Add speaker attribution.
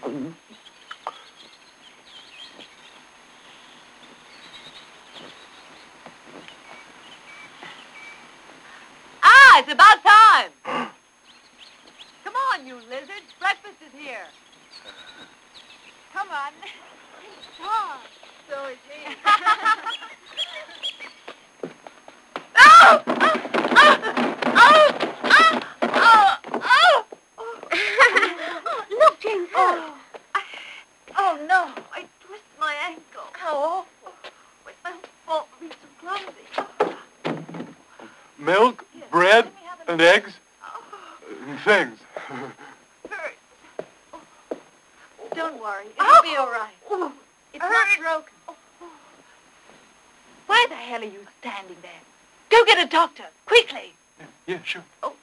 Speaker 1: It's about time. Come on, you lizards. Breakfast is here. Come on. Oh, so is he. Oh! Look, Jane. Oh, no. I twisted my ankle. How awful. It's my fault for being so clumsy.
Speaker 2: Milk, bread, and eggs, and things.
Speaker 1: Hurts. Don't worry. It'll be all right. It's not broken. Why the hell are you standing there? Go get a doctor, quickly.
Speaker 2: Yeah, sure.
Speaker 1: Oh.